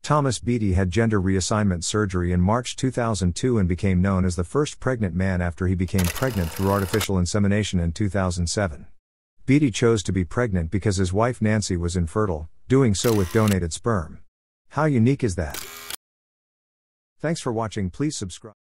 Thomas Beatie had gender reassignment surgery in March 2002 and became known as the first pregnant man after he became pregnant through artificial insemination in 2007. Beatie chose to be pregnant because his wife Nancy was infertile, doing so with donated sperm. How unique is that? Thanks for watching. Please subscribe.